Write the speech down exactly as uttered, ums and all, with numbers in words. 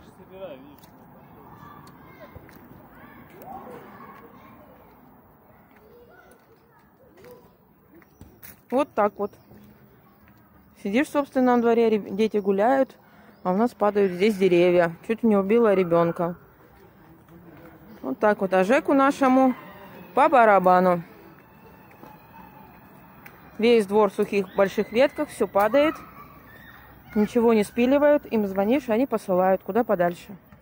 же собираю, видишь. Вот так вот. Сидишь в собственном дворе, дети гуляют, а у нас падают здесь деревья. Чуть не убила ребенка. Вот так вот. А Жеку нашему по барабану. Весь двор в сухих больших ветках, все падает. Ничего не спиливают. Им звонишь, они посылают куда подальше.